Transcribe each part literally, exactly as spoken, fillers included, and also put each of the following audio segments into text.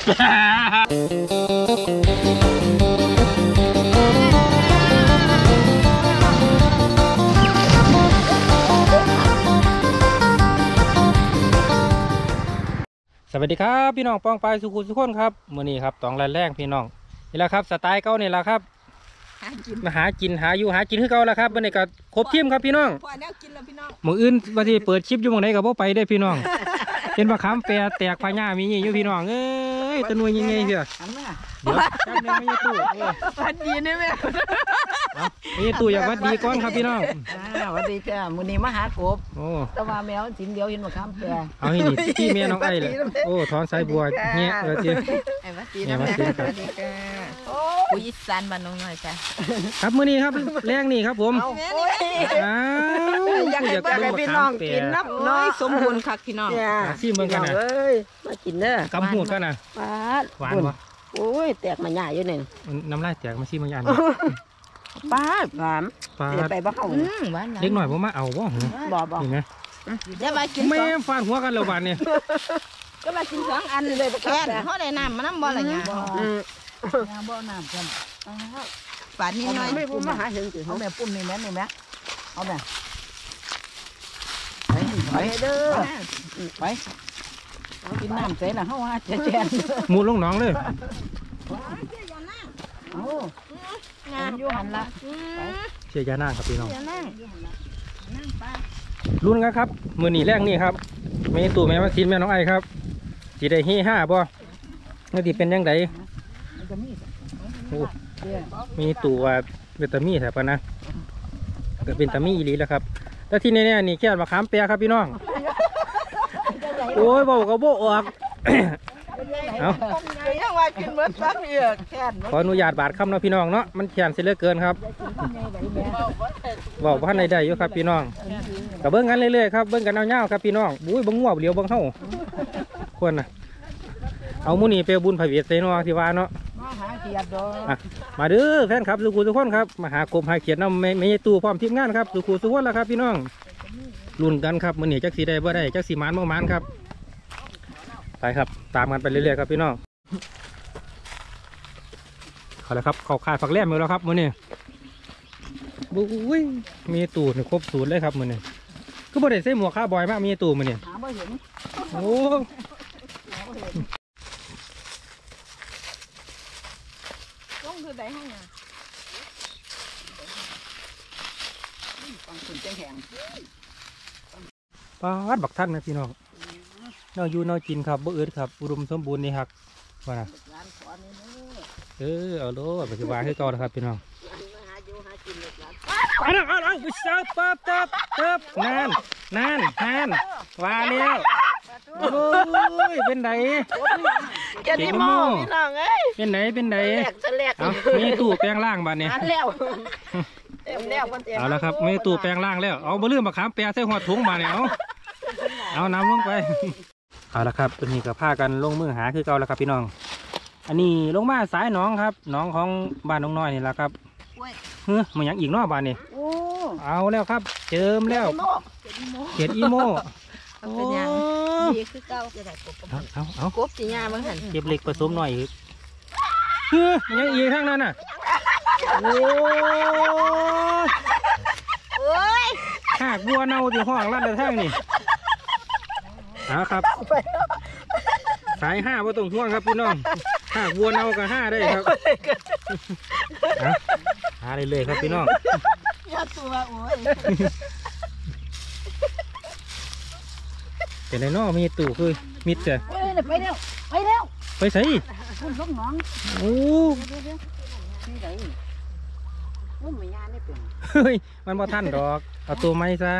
สวัสดีครับพี่น้องปองปายสุขุมสุขคนครับมื้อนี้ครับตองแรงแรงพี่น้องนี่แหละครับสไตล์เก่านี่แหละครับมาหากินหาอยู่หากินคือเก่าแล้วครับมื้อนี้ก็ครบทีมครับพี่น้องพอแนวกินแล้วพี่น้องมื้ออื่นว่าสิเปิดคลิปอยู่มื้อไหนก็บ่ไปได้พี่น้องเป็นมะขามแปรแตกพญามีนี่อยู่พี่น้องเอ้ยตะนวยยังไงเพี่ยเดี๋ยวจับนึงไม่ใช่ตู้วัดดีนี่แม่ไม่ใช่ตู้อยากวัดดีก่อนครับพี่น้องวัดดีจ้ามื้อนี้มาหากบโอ้แต่ว่าแมวสินเดียวเห็นมะขามแปรเอาให้นี่ที่แม่น้องไอ้เลยโอ้ท้องสายบัวเงี้ยเออเจ้ไอ้วัดดีนะแม่วัดดีจ้าโอ้ปุยสันบ้านน้องน้อยจ้าครับมื้อนี้ครับแรงนี่ครับผมอ้าวอยากให้เบิ่งให้พี่น้องกินน้ำน้อยสมบูรณ์คักพี่น้องชิมเบิ่งกันนะเอ้ยมากินเด้อกำหูดกันนะหวานปะโอ้ยแตกมาใหญ่อยู่นี่น้ำลายแตกมาชิมบางอย่างปลาหวานปลาไปบ้าเขาเล็กหน่อยผมมาเอาบ่บ่บ่เห็นไหมเดี๋ยวมากินไม่ฟาดหัวกันแล้วบานเนี่ยก็มากินสองอันเลยแค่เขาได้น้ำมาน้ำบ่อะไรเงี้ยบ่น้ำกันปลานิดหน่อยไม่พูดมาหาเห็นสิเขาแม่ปุ้มนี่แม่นี่แม่เอาแม่ไปไปเด้อไปกินน้ำเสร็จแล้วเขาว่าจะแจนมูลงหนองเลยงานอยู่หันละเชียร์ยานั่งครับพี่น้องรุ่นกันครับมือหนีแรกนี่ครับไม่ตู่แม่มาทินแม่น้องไอครับสีได้ฮีห้าบ่เมื่อที่เป็นยังไงมีตู่ว่าเป็นตามีแถบนะก็เป็นตามีอีหลีแล้วครับแล้วที่แน่ๆนี่แค่มะขามเปียครับพี่น้องโอ้ยบอกกับโบออกเอาขออนุญาตบาดคำเนาะพี่น้องเนาะมันแขนเสียเหลือเกินครับบอกว่าในใดอยู่ครับพี่น้องกับเบิ้งกันเรื่อยๆครับเบิ้งกันเงาๆครับพี่น้องบุ้ยบังงัวเหลียวบังเท่าควรนะเอามุนีเปลวบุญพระเวทเซนอที่ว่าเนาะมาเด้อแฟนครับสุขุสุขคนครับมาหากบหาเขียดน้ำไม่ไม่ตู้พร้อมทีมงานครับสุขุสุขคนแล้วครับพี่น้องรุ่นกันครับมือหนีจักสีได้บ่ได้จักสีมานบ่มานครับไปครับตามกันไปเรื่อยๆครับพี่น้องเขาเลยครับเขาขายฝักแหลมอยู่แล้วครับมือนี่บุ้ยมีตู่นี่ครบศูนย์เลยครับมือนี่ก็บ่ได้ใส่หมวกข้าบอยมากมีตู่มือนี่โอ้ลงคือใดให้เนี่ยฟังคุณแจ้งแหงปาดบักท่านนะพี่น้องนออยู่นอกินครับบ่อืดครับอุดมสมบูรณ์นี่ครับว่านะเออเอาโลปัจจุบันให้ก่อนครับพี่น้องไปแล้วเอาเอาไปเสิร์ฟเติบเติบเติบนานนานนานว่าแล้วโอ้ยเป็นไหนเจ็ดโมงพี่น้องเอ้ยเป็นไหนเป็นไหนเอามีตู้แปลงล่างบ้านเนี่ยเอาแล้วครับมีตู้แปลงล่างแล้วเอาบ่ลืมมาขามแปรใส่หัวถุงมาเนี่ยเอาเอาน้ำลงไปเอาละครับตัวนี้ก็พากันลงมือหาคือเก่าแล้วครับพี่น้องอันนี้ลงมาสายหนองครับหนองของบ้านน้องน้อยนี่แหละครับเฮ้ยมันยังอีกนอกบ้านนี่เอาแล้วครับเจิมแล้วเขียดอีโม่เป็นยังดีคือเก่าเอาเอากบสีงาบ้างหันเก็บเหล็กผสมหน่อยอีกเฮ้ยมันยังอีกทั้งนั้นน่ะโอ้โอ้ยหากบัวเน่าที่ห้องรัดเลยทั้งนี่นะครับสายห้าว่าตรงห่วงครับพี่น้องหากวัวเน่ากับห้าได้ครับหาได้เลยครับพี่น้องยอดตัวโอ้ยเป็นไรน้อมีตู่คือมิดเจ้ไปเร็วไปเร็วไปใส่คุณลูกน้องโอ้เฮ้ยมันบ่ทันดอกเอาตัวไม้ซะ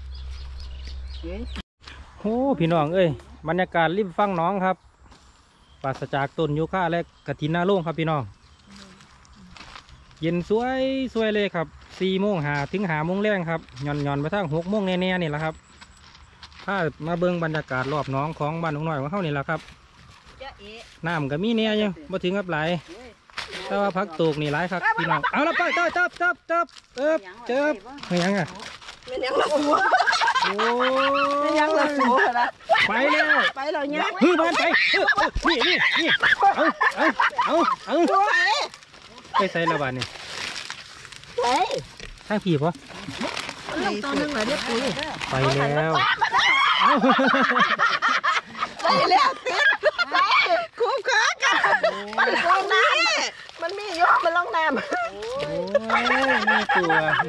โอ้พี่น้องเอ้ยบรรยากาศริมฝั่งน้องครับปราศจากต้นยูคาและกระถินนาโล่งครับพี่น้องเย็นสวยสวยเลยครับสี่โมงหาถึงหาโมงแรงครับหย่อนหย่อนไปทางหกโมงแน่ๆนี่แหละครับถ้ามาเบิ่งบรรยากาศรอบน้องของบ้านน้องน้อยของเขานี่แหละครับน้ำก็มีเนี่ยยังมาถึงกับไหลแต่ว่าพักตูกนี่หลายครับพี่น้องเอาละไปเติบเติบเติบเติบเติบเติบไม่ยังอ่ะไม่ยังละหัวไม่ยังละหัวอะไรไปแล้วไปเราเนี่ยเฮ้ยบ้านไปนี่นี่นี่เอาเอาเอาเอาไปใส่ละบาทนี่ไปทางผีปะลงตัวนึงเลยเนี่ยปุ้ยไปแล้วไปแล้วติดไปคุ้มค่ากันลงน้ำมันมีอยู่มันลงน้ำโอ้ยนี่ตัว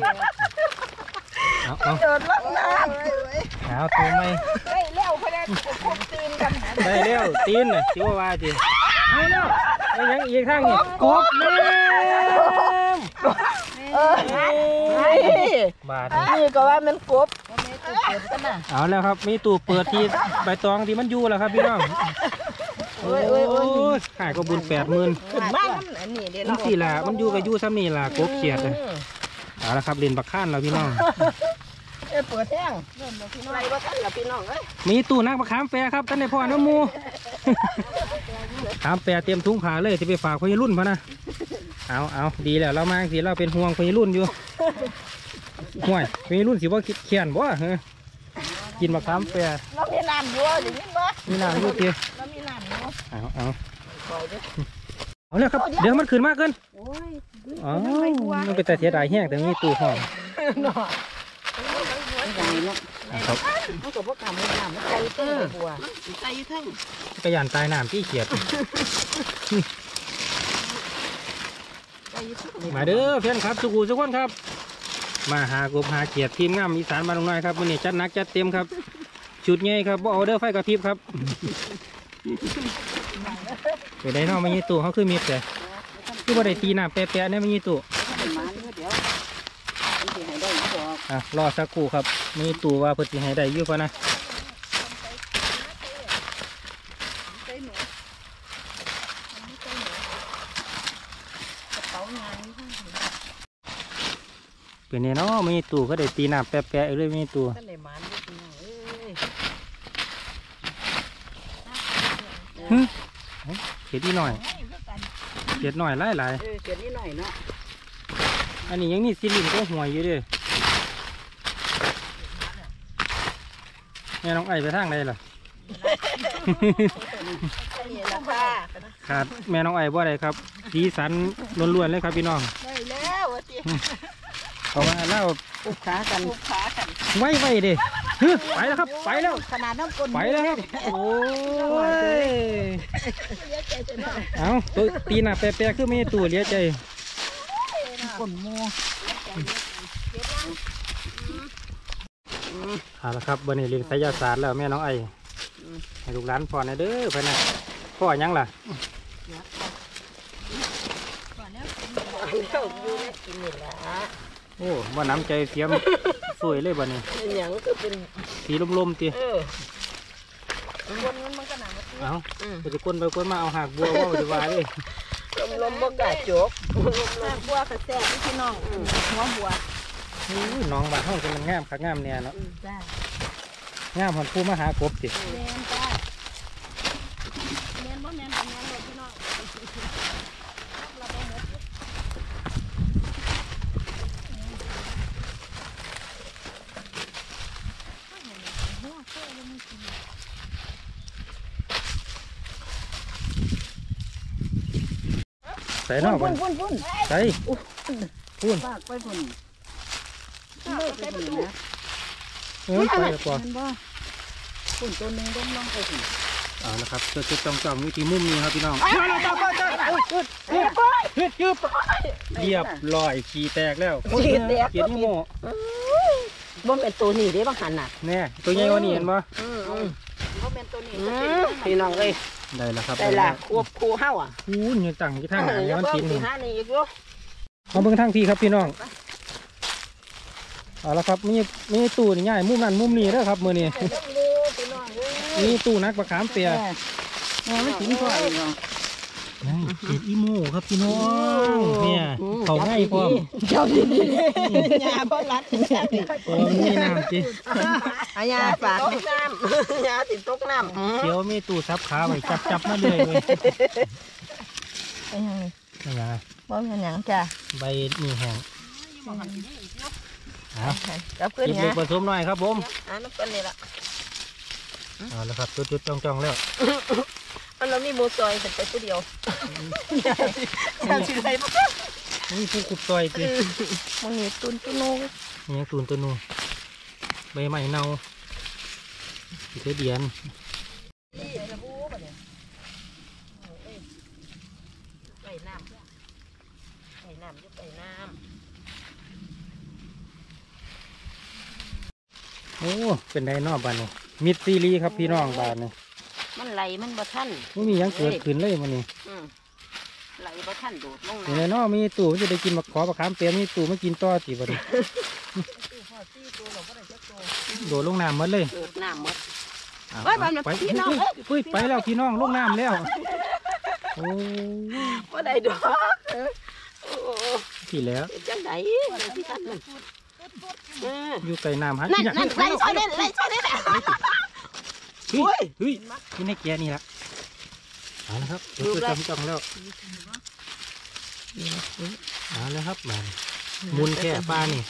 เอาเอาโดดลงน้ำเอาตัวไม่เฮ้ยเร็วเขาได้ควบตีนกันได้เร็วตีนน่ะชิว่าว่าจีเอาแล้วไอ้ยังอีกทางนี่กบเล่มเออบาทนี่ก็ว่ามันกบเอาแล้วครับมีตู้เปิดที่ใบตองที่มันอยู่แล้วครับพี่น้องโอ้ยโอ้ยโอ้ยขายก็บุญแปดหมื่นขึ้นบ้านอันนี้เดี๋ยวนี่สิล่ะมันอยู่กับอยู่ซ้ำนี่ล่ะกบเขียดเลยเอาละครับเรียนบักข้านแล้วพี่น้องเออเปิดแท่งไรก็ท่านกับพี่น้องเอ้ยมีตู้นักบักขามแปรครับท่านในพ่อน้ำมู ขามแปรเตรียมถุงผ้าเลยที่ไปฝากพยรุ่นพะนะเอาเอาดีแล้วเรามาสิเราเป็นห่วงพยรุ่นอยู่ห่วยพยรุ่นสิว่าเขียนบ่เฮ้ยกินบักขามแปรเรามีน้ำอยู่อย่างนี้บ่มีน้ำอยู่เตี้ยเรามีน้ำอยู่เอาเอาเอาแล้วครับเดี๋ยวมันขึ้นมากเกินโอ้ยอ๋อมันเป็นแต่เสียดายแห้งแต่มีตู้ห้องเนาะอย่างนี้เนาะครับมันก็พวกกำมันน้ำมันใจเต้นบัวใจอยู่ทั้งกระยานตายน้ำที่เขียดใจอยู่ทั้งมาเด้อเพื่อนครับสุกูสุกคนครับ มาหากบหาเขียดทีมงามอีสานบ้านลงน้อยครับวันนี้จัดหนักจัดเต็มครับชุดใหญ่ครับบ่เอาเด้อไฟกระพริบครับไปได้นอกไม่ยี่ตู้เขาคือมีแต่คือว่าได้ตีน้ำแปะๆเนี่ยไม่ยี่ตู้มาเดี๋ยวมันสิให้ได้บอกอ่ะรอสักครู่ครับมีตู้ว่าเพิ่นสิให้ได้อยู่ปะนะเป็นเนี่ยเนาะมีตู้ก็ได้ตีน้ำแปะๆเลยมีตู้ท่านได้หมานด้วยพี่น้องเอ้ยเขียดนิดหน่อยเขียดหน่อยหลายหลายเออเกิดนิดหน่อยเนาะๆอันนี้ยังมีซิลินก็ห่วยอยู่เด้วยแม่น้องไอไปทางใดล่ะนี่แหละค่ะขาดแม่น้องไอบ่ได้ครับสีสันล้วนๆเลยครับพี่น้องได้แล้วว่าสิเพราะว่าเล่าอุกขากันอุกขากันไว้ไว้เด้ฮึไปแล้วครับไปแล้วขนาดน้ำกลนไปแล้วครับโอ้ยเอาตัวตีหน้าแปะๆคือไม่ตัวเหลี้ยใจกลนมัวเอาละครับวันนี้เรียนไสยศาสตร์แล้วแม่น้องไอให้ลูกหลานพ่อนะเด้อไปนะพ่อยังล่ะเข้าอยู่ในกินนี่ละโอ้ว่าน้ำใจเสียม สวยเลยบัดนี้เป็นหยังก็เป็นสีลมๆตีเออคนมันมันก็หนาเอาไปจะก้นไปก้นมาเอาหากบัวว่าจะว่าเลยลมลมบกกาจกลมบัวกระแสพี่น้องหัวบัวอู้ยน้องบ้านห้องเป็นงามคักงามเนี่ยเนาะจ้างามหอนผู้มาหากบสิแมนจ้าแมนบ่แมนแมนหมดพี่น้องใส่นอกพุ่กันนพุ่นพุ่นใส่พูนฝากไปพุ่นเลิกไปพุ่นนะเออใส่ปอมันบ่พุ่นตัวหนึ่งต้องลองไปพุ่นเอาละครับจะจะจ้องจ้องๆอยู่ที่มุมนี้ครับพี่น้องเฮ้ยเฮ้ยเฮ็ดยืบเรียบร้อยขี้แตกแล้วขี้แตกเกียรติโม่บ่เป็นตัวนี้เด้บางหันน่ะแน่ตัวใหญ่กว่านี้เห็นปะอืมอืมบ่เป็นตัวนี้พี่น้องเอ้ยได้แล้วครับได้ละควบคู่เฮาอ่ะอู้ยยังตั้งที่ทางไหนเดี๋ยวมันเบิ่กิงนสิหานี่อีกอยู่มาเบิ่งทางพี่ครับพี่น้องเอาละครับมีมีตู้นี่ง่ายมุมนั้นมุมนี้เด้อครับมื้อนี้พี่น้องเอ้ยมีตู้นักประขามเปียแม่มันกินพ่ออีกเนาะนี่เห็ดอีโม่ครับพี่น้องเนี่ยเขาง่ายพร้อมเจ้าดีๆยาบ่รัดแม่นี่ตัวมีน้ำจิอายาฝากน้ำยาติดตกน้ำเขียวมีตู้ซับขาไว้จับจับมาเลยเว้ยไอ้ยังนี่ไงบ่เป็นหยังจ้ะใบนี่แห้งเอากับขึ้นเก็บไงเล็กผสมหน่อยครับผมอ่าน้ำกันนี่ล่ะเอาแล้วครับจุดๆจ้องๆแล้วมันเรามีหมูซอยแต่ไปผู้เดียวแค่ชื่ออะไรบ้างนี่ผู้ขุดซอยจีมันนี่ตุนตุนโนนี่ยังตูนตัวนูใบไม้เน่าสีเทเดียนใส่น้ำใส่น้ำยุบใส่น้โอ้เป็นไดนอกบ้านนี่มิดซีรีครับพี่น้องบ้านนี่ำมันไหลมันบ่ทันไม่มีหยังเกิดขึ้นเลยมันนี่ไหลบ่ทันโดดลงในนอกมีตู่มันจะได้กินมะขอมะขามเปียกมีตู่มากินต่อสิบ้านนี่โดดลงน้ำหมดเลยโดดน้ำหมดอ่ะเฮ้ยบ้านมันไปพี่น้องเอ้ยเฮ้ยไปแล้วพี่น้องลงน้ำแล้วโอ้บ่ได้ดอกโอ้ที่แล้วเป็นจังไดที่ทันมันเอออยู่ไกลน้ำฮะนั่นนั่นไล่ซอยเด่นไล่ซอยเด่นเฮ้ยเฮ้ยนี่ในแกนี่ละเอาละครับเดี๋ยวจ้องจ้องแล้วเอาแล้วครับบ้านมุนแค่ปลานี่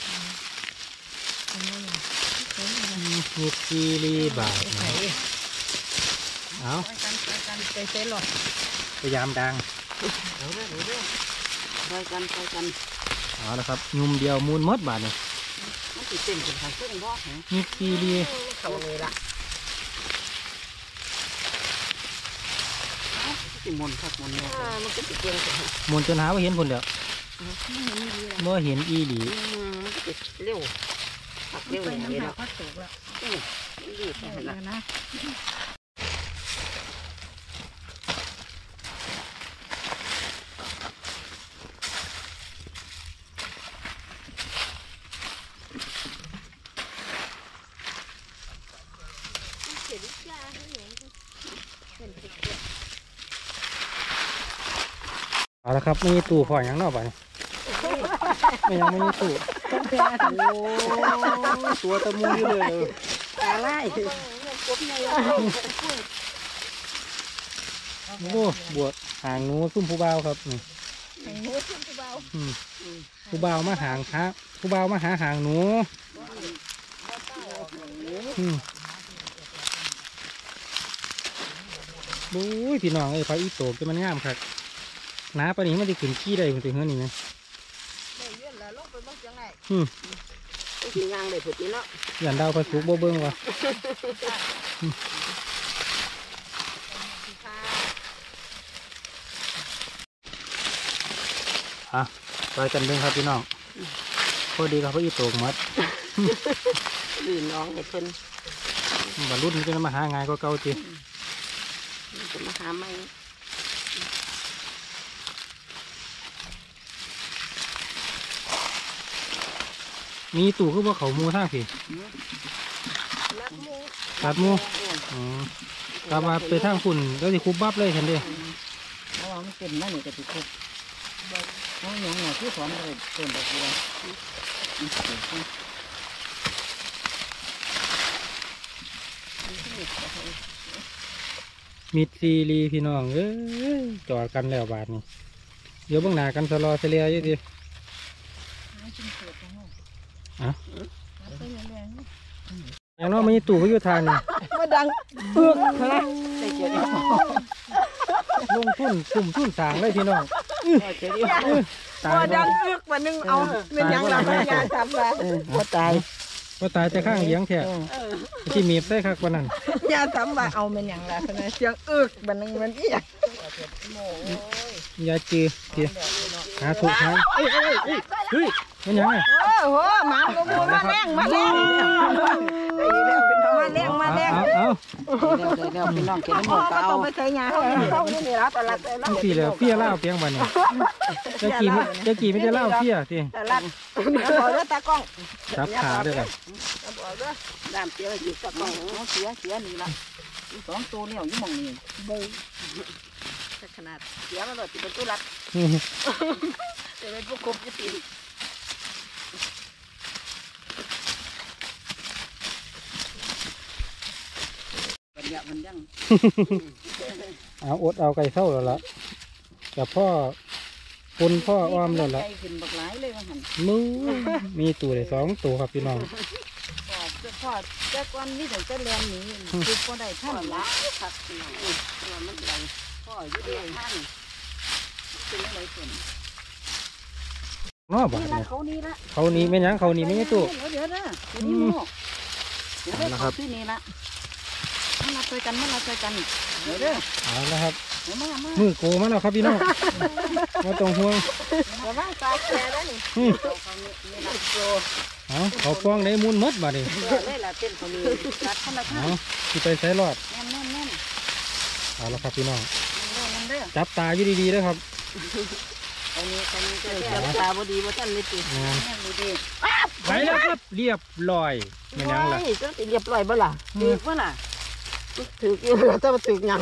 มีซีรีบาทนะเอาไปเซ่หลอดพยายามดังเดี๋ยวเดี๋ยวเดี๋ยวไปกันไปกันเอาละครับยุมเดียวมูลมดบาทนี่มันติดเต็มถึงทางเครื่องบ่มีซีรีเขาเลยละติมนครับมนเนี่ยมันก็ติดเตียงมูลจนหาว่าเห็นคนเดียวเมื่อเห็นอีหลีมันก็ติดเร็วขับเร็วอย่างนี้แล้วอืมรีบไปนะเอาละครับมีตู้พออย่างนอกบ้านไม่ยังไม่มีตู้โอ้ตัวตะมูอยู่เลยตาไล่โอ้บวชหางหนูซุ่มผู้บ่าวครับนี่อืมผู้บ่าวมาหางฮะผู้บ่าวมาหาหางหนูอืมบู๊ยพี่น้องเอ้ยพระอีโตกจะมันงามครับน้าปานนี้มันจะขึ้นขี้ได้มันถึงเฮือนี่ไหมอืมกินยางเลยผุดนี่เนาะยันดาวพระสุกบ่เบิ้งวะอ่ะไปกันเบิ่งครับพี่น้องพอดีครับพระอีโตกหมัดลื่นน้องให้เพิ่นบรรลุมันจะมาหาง่ายก็เก่าจีจะมาหาไม่มีตู่คือว่าเขามูทางพี่รักมูตัดมูอืมกลับมาไปทางฝุ่นก็สิคุบบับเลยฉันเด้เพราะว่ามันเป็นนั่นนี่ก็ติดคุกน้องยังหน่อยที่สอนเลยต้นดอกบัวมีซีรีพี่น้องเอ้ยจอดกันแล้วบาทนี่เดี๋ยวเบื้องหน้ากันสลอเสลียอยู่ดิอ่ะอย่างน้อยมีตู่ก็อยู่ทางนี่มาดังเอือกนะใส่เกียร์ลงทุนกลุ่มทุนสร้างเลยพี่น้องเกียร์อื้อตายมาดับ่งเอือกมานึงเอาเป็นยังไงยาทำละว่าตายว่าตายแต่ข้างเลี้ยงแท้ที่มีบได้คักกว่านั้นยาทำว่าเอาเป็นยังไงนะเสียงเอือกมันนึงมันอีกยาจือเดี๋ยวหาถูกทางเอ้ยเอ้ยเอ้ยเฮ้ยมันยังไงโอ้โหมาโมโมมาแรงมาแรงมาแรงมาแรงเอาเอาเร็วเร็วพี่น้องเก็บหมดก็เอาไปใช้ยาเข้านี่นี่ละตลาดตลาดเอาสี่แล้วเฟี้ยเล่าเพียงบันนี่จะกี่ไม่จะกี่ไม่จะเล่าเฟี้ยสิตลาดบอกด้วยตากล้องจับขาด้วยกันบอกด้วยด้ามเสียอยู่ตากล้องเสียเสียนี่ละสองตัวเนี่ยอยู่มองนี่เบยขนาดเสียมันเลยเป็นตัวรัดจะเป็นพวกกบจะตีนบรรยากาศมันยังเอาอดเอาไก่เท่าแล้วล่ะแต่พ่อคุณพ่ออ้อมแล้วล่ะใจขึ้นบักหลายเลยว่าหันมือมีตัวเลยสองตัวครับพี่น้องบอกเสื้อผ้าพ่อแต่ก่อนนี่ถึงจะเรียนนี้คือพ่อได้ท่านละครับตัวมันไหลพ่ออยู่เดียวท่านเป็นอะไรส่วนง้อบ่นี่เนี่ละยเขานี่ละเขานี่ไม่ยังเขานี่ไม่ใช่ตู้เดี๋ยวนะเดี๋ยวนี้โม่เดี๋ยวได้ขอที่นี่ละมาเราช่วยกันมาเราช่วยกันเดี๋ยวเด้อเอาละครับเดี๋ยวมามามือโกมาแล้วครับพี่น้องมาตรงห่วงเดี๋ยวมาตาแก่แล้วนี่อืมเขานี่ละโจเอาเขาฟองได้มูลมดบ่ดิเลยละเต้นเขามีรัดธรรมชาเอาติที่ไปใส่รอดแน่นแน่นแน่นเอาละครับพี่น้องแน่นเด้อจับตาอยู่ดีๆนะครับอันนี้อันนี้จะจับตาบดีบ่ท่านนี่ติแน่นดีไปแล้วครับเรียบร้อยไม่ยังล่ะจะติเรียบร้อยบ่ล่ะถือบ่ล่ะถืออยู่แล้วจะมาถือหยัง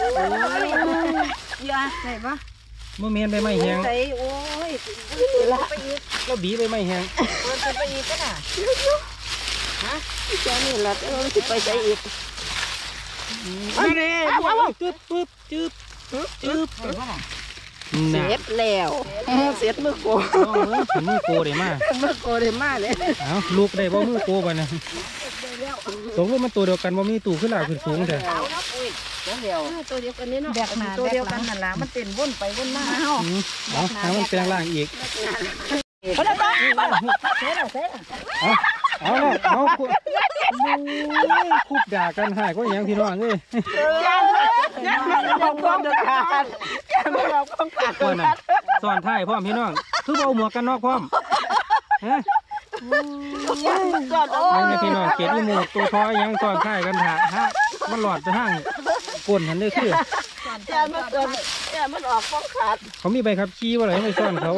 ยาใส่ปะเมื่อเมียนไปไม่แห้งใส่โอ้ยละไปอีกแล้วบีไปไม่แห้งเปิดไปอีกก็น่ะฮะแค่นี้ละเออสิไปใจอีกมาเลยจึ๊บปึ๊บจึ๊บจึ๊บเสร็น่ะจแล้วเสร็จมือโกเอาเอ้ยถึงมือโกได้มามือโกเลยมาเลยเอาลูกได้บ่มือโกบ่เนี่ยสองลูกมันตัวเดียวกันบ่มีตู่ขึ้นหลาขึ้นสูงเถอะเอาแล้วอุ้ยเดี๋ยวตัวเดียวกันนี่เนาะตัวเดียวกันนั่นล่ะมันเต้นวนไปวนมาเฮาอืมเอาถ้ามันแปลงร่างอีกเอาละต่อเสร็จแล้วเสร็จเอาเอาละเอาคุบคุบด่ากันหายก็ยังพี่น้องเอ้ยยังยังไม่บอกความเดือดขาดยังไม่บอกความขาดก่อนน่ะสอนท้ายพร้อมพี่น้องคือบ่เอาหมวกกันน็อกพร้อมฮะก่อนโอ้นั่นไงพี่น้องเกียรติหมวกตัวท้อยยังสอนท้ายกันหาฮะมันหลอดไปทางก้นหันได้คือแกมันเกินแกมันออกความขาดเขามีใบขับขี่ว่าอะไรไม่ซ่อนเขา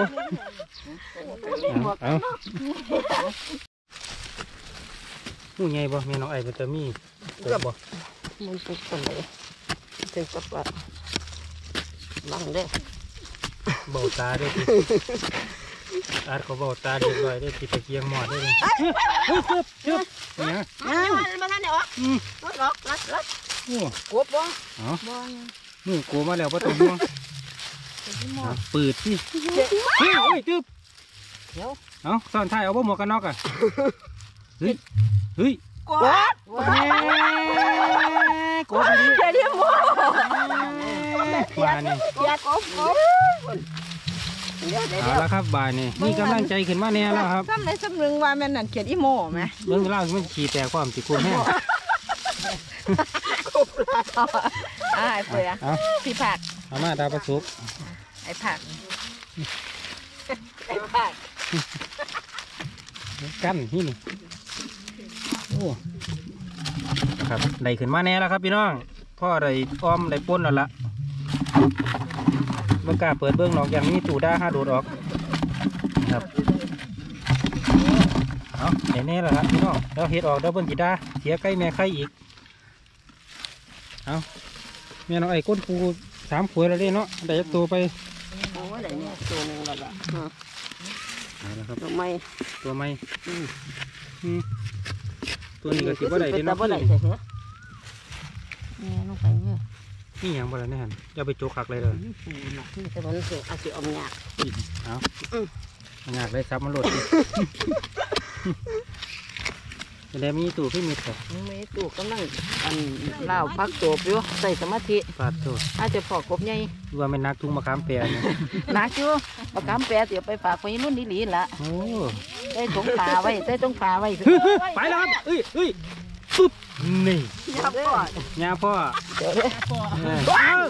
เอาหูใหญ่บ่แม่น้องไอ้เป็นตามีเกิดบ่มันเป็นคนเลยเป็นกับว่าบังเด้เบาตาด้วยพี่อาดเขาเบาตาเรียบร้อยได้พี่ตะเกียงหมอดได้เลยเฮ้ยจึ๊บจึ๊บเนี่ยมาท่านเนี่ยออกรัดล็อกรัดรัดโอ้กบบ่เอาบ่มือกูมาแล้วป่ต้องห่วงเอาปืดสิเฮ้ยเฮ้ยจึ๊บเดี๋ยวเอาซ่อนท้ายเอาบ่หมวกกันน็อกอ่ะเฮ้ยเฮ้ยกบแม่กบดีเดี๋ยวโม่มานี่ยากบกบเดี๋ยวเดี๋ยวเอาละครับบ่ายนี่มีกำลังใจขึ้นมาแน่แล้วครับซ้ำในซ้ำหนึ่งว่าแม่นั่นเขียนอีโม่ไหมเรื่องเวลามันขี่แต่ความติดคุมแห้งกบลาต่ออ่าไอ้เปลือกเอาพี่ผักเอามาดาวประสุกไอ้ผักไอ้ผักกั้นนี่นี่โอ้ครับได้ขึ้นมาแน่แล้วครับพี่น้องพ่อได้อ้อมได้ป้นแล้วละเมื่อกล้าเปิดเบื้องหนอกอย่างนี้ตู่ด้าห้าโดดออกครับเอาแน่ๆแล้วครับพี่น้องแล้วเฮ็ดออกแล้วเบิ้ลจีด้าเสียใกล้แม่ไข่อีกเอาแม่น้องไอ้ก้นปูสามขวดแล้วเด้เนาะได้ยักตัวไปโอ้ยไหนเนี่ยตัวนึงแล้วล่ะเอาละครับตัวไม่ตัวไม่อืมอืมตัวนี้ก็สิบ่ได้เด้เนาะเนาะบ่ได้ใช่เหรอเนี่ยลงไปเนี่ยนี่หยังบ่ได้แน่นอย่าไปโจกคักเลยเด้อนี่แต่มันเสียอาจจะอมยากเอางากเลยซับมันหลดดิจะได้มีตู้ขึ้นมีแต่ไม่ตู่กำลังอันเล่าพักตัวอยู่ใส่สมาธิปาดตัวอาจจะพอกบใหญ่ว่าเป็นนักทุ่งมะขามแปรเนี่ยนักอยู่ประกำแปรเดี๋ยวไปฝากไปรุ่นนี้หลีละโอ้ได้ตรงขาไว้ได้ตรงขาไว้ไปแล้วครับเอ้ยเอ้ยปุ๊บนี่ยับก่อนยาพ่อเดี๋ยวเด้อเออ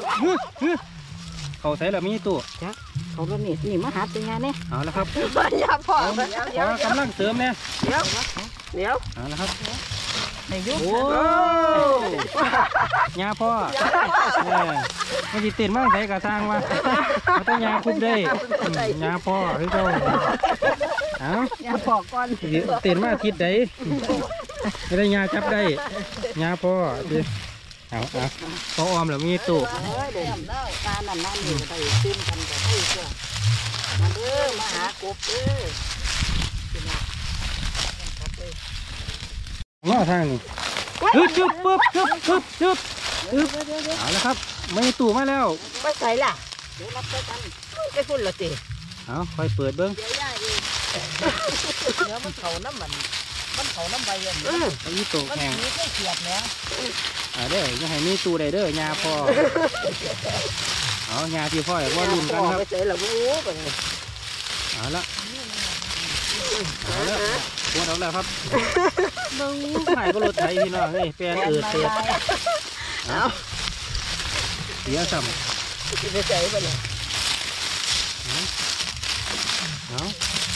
เขาใส่แล้วมีตู้จักเขารุ่นนี้นี่มาหาตัวงานเนี่ยเอาละครับบ้านยาพ่อขอกำลังเสริมเนี่ยเดี๋ยวเดี๋ยวเอาละครับในยุคโอ้ยาพ่อเออมันจิเต้นมากใส่กระทางมามันต้องยาคุบได้ยาพ่อหรือเปล่าเอายาพ่อก่อนเต้นมาทิศใดไม่ได้ยาจับได้ยาพ่อดิเอาเอาพอออมแล้วมีตู้เอ้ยเดี๋ยวตานั่นนั่นอยู่ไปซึมกันกับให้เชื่อมาเด้อมาหากบเด้อง้อทางนี่ฮึบจึ๊บปึ๊บจึ๊บจึ๊บจึ๊บจึ๊บเอาละครับไม่ตู้มาแล้วไปใส่ล่ะเดี๋ยวรับไปกันไปพุ่นละติเอาค่อยเปิดเบิ้งเดี๋ยวย่าเองเดี๋ยวมันเขาน้ำมันมันเขาน้ำใบอย่างนี้เอาอีโตกมันแห้งมีแค่เสียบเนี้ยอ่าเด้อยังให้มีตู้ได้เด้อยาพ่อเอายาที่พ่ออยากว่ารุ่นกันครับไปเจอหลับรู้กันเอาละเอาละปวดเอาแล้วครับมึงหายก็รถไถพี่น้องเอ้ยแปลนเอิดเติดเอาเสียซ้ไปเจอไปเลยำเอา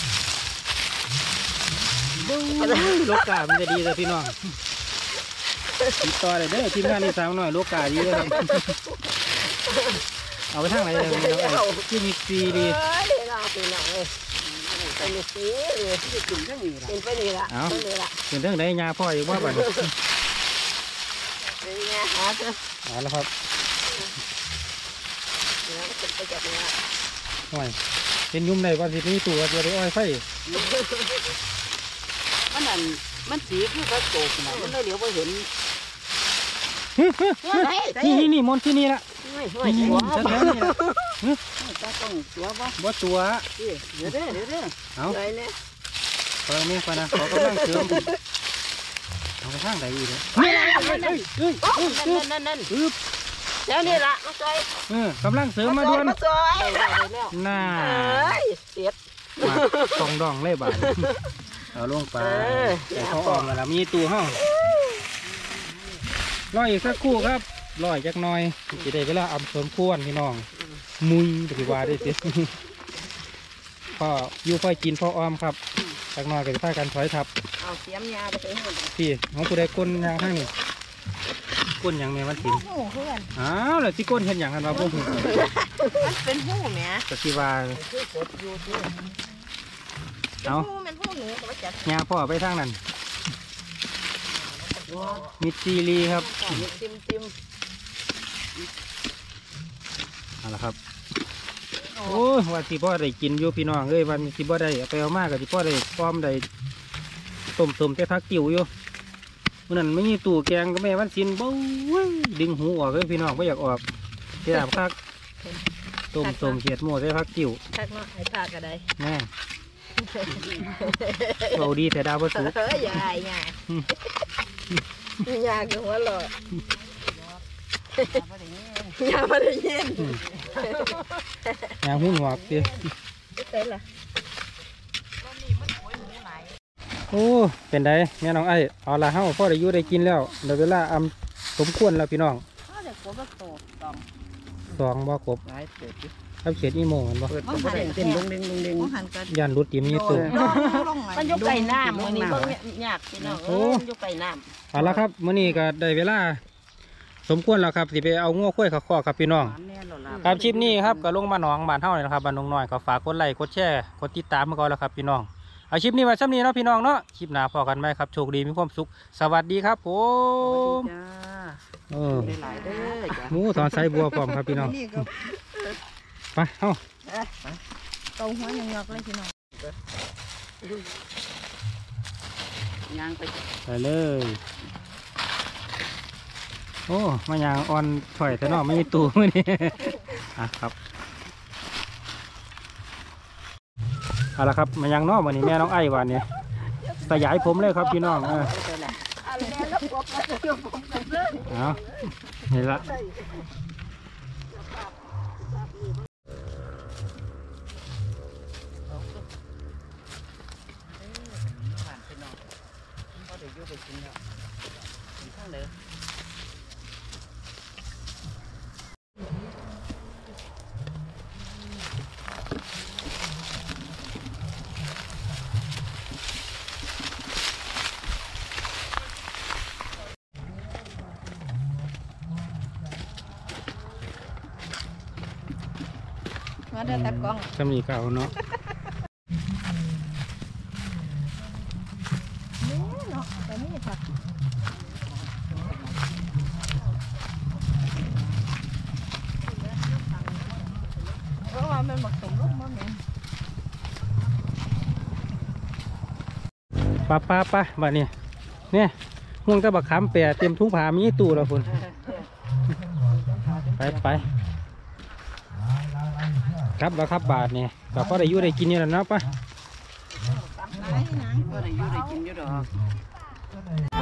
บึ้งโลกามันจะดีเลยพี่น้องติดต่อเลยเด้อทีมงานนี่สาวหน่อยโลกาดีเลยครับเอาไปทางไหนเลยพี่น้องไอ้ที่มีซีดีเฮ้ยเราไปหน่อยเลยไปมีสีเลยที่กินก็มีละกินไปนี่ละไปนี่ละเป็นเรื่องไหนยาพ่ออีกว่าบ้านเป็นไงหาเถอะเอาละครับเดี๋ยวจะไปจับเนี่ยหน่อยเป็นยุ่มในวันที่นี้ตัวจะได้อ้อยไฟมันนั่นมันสีคือเขาโตขนาดมันเลยเดี๋ยวไปเห็นนี่นี่นี่มนที่นี่ละไม่ไม่นี่หัวฉันแล้วนี่ละตาต้องเสียบ่บ่ตัวเดี๋ยวเด้อเดี๋ยวเด้อเอาอะไรเนี่ยขอเมียก่อนนะขอกำลังเสริมเอาไปทางไหนอีกเนี่ยนี่ละเอ้ยเอ้ยเอ้ยนั่นนั่นนั่นอึ๊บเดี๋ยวนี่ละมาซอยเออกำลังเสริมมาด่วนมาซอยได้แล้วน่าเอ้ยเสียดมาตองดองเลยบาดเอาลงไปเออแต่เขาออกมาแล้วมีตัวห้องรออีกสักครู่ครับรออีกจักหน่อยจะได้เวลาอำเสริมควรพี่น้อง มุยปฏิวัติได้สิ พ่ออยู่พ่อกินพ่อออมครับจักหน่อยก็จะพากันถอยทับเอาเสียมยาไปเลยพี่ของผู้ใดก้นยางข้างนี้ก้นยางแม่วันถินหูเพื่อนอ้าวแล้วที่ก้นเห็นอย่างกันวะพวกมันเป็นหูแม่กะทิวาคือกดอยู่ที่เอาหูมันหูหนูก็มาจัดยาพ่อไปทางนั้นมิดซีรีครับติมติมเอาละครับโอ้ยวันที่พ่อได้กินอยู่พี่น้องเอ้ยวันที่พ่อได้เอาไปเอามากกับที่พ่อได้ป้อมได้ต้มต้มแต่พักติ๋วอยู่มื่อนั้นไม่มีตู้แกงก็แม่วันสินบ้ยดึงหูออกเลยพี่น้องไม่อยากออกเสียบพักต้มต้มเขียดหมูแต่พักติ๋วทักเนาะให้พากันได้แม่เราดีแต่ดาวประสุเฮ้ยยายยายยายคือหัวหล่อยาไม่ได้ยินยางหุ่นหัวเตี้ยเป็นล่ะโอ้เป็นไดแม่น้องไอ้เอาละเฮาพ่อได้อยู่ได้กินแล้วเดี๋ยวเวลาอำสมควรแล้วพี่น้องเขาจะกบโตตองสองบ่กบหลายเศษครับเขียดอีโมงกันบ่เปิดตัวเต้นลงเด้งลงเด้งหันกันยันรุดตีมีตัวมันอยู่ไก่น้ำมันนี่เพิ่งยากพี่น้องเอออยู่ไก่น้ำเอาละครับมื้อนี้ก็ได้เวลาสมควรแล้วครับสิไปเอาง้อข้อยข้อครับพี่น้องครับคลิปนี้ครับก็ลงมาหนองบ้านเฮานี่นะครับบ้านนงน้อยก็ฝากกดไลค์กดแชร์กดติดตามมาก่อนแล้วครับพี่น้องเอาคลิปนี้ไว้ซ้ำนี้เนาะพี่น้องเนาะคลิปหน้าพอกันไหมครับโชคดีมีความสุขสวัสดีครับผมเออหลายเด้อจ้ะหมูถอนไส้บัวพร้อมครับพี่น้องไปเอ้าเกาหัวยังงอกเลยพี่น้องยางไปไปเลยโอ้มายางอ่อนถอยแต่นอกไม่มีตู้มื้อนี้ อ่ะครับเอาละครับมายางนอกวันนี้แม่น้องไอ้วันนี้สยายผมเลยครับพี่น้องเออเอาเห็นละมาเดินตะกองสมีเก่าเนาะเนาะแต่นี่ค่ะเพราะว่ามันหมักสมลูกมันเนี่ยป้าป้าป้าบ้านนี้เนี่ยห่วงตะบักขามแปะเต็มทุ่งผามีตู้แล้วคุณไปไปครับแล้วครับบาทเนี่ยกับพ่อได้อยู่ได้กินนี่แหละนะป้าก็ได้อยู่ได้กินอยู่ดอก